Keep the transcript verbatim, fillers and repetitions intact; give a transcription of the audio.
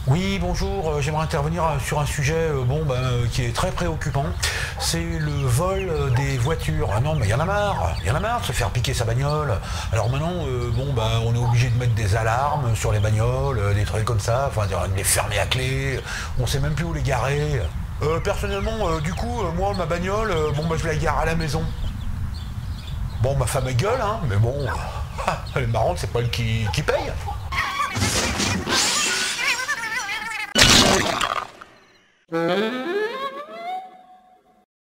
Oui, bonjour, euh, j'aimerais intervenir euh, sur un sujet euh, bon, bah, euh, qui est très préoccupant. C'est le vol euh, des voitures. Ah non, mais il y en a marre, il y en a marre de se faire piquer sa bagnole. Alors maintenant, euh, bon, bah, on est obligé de mettre des alarmes sur les bagnoles, euh, des trucs comme ça, enfin, de les fermer à clé, on sait même plus où les garer. Euh, personnellement, euh, du coup, euh, moi, ma bagnole, euh, bon, bah, je la gare à la maison. Bon, ma femme elle gueule, hein, mais bon, elle est marrante, c'est pas elle qui, qui paye. Mmh.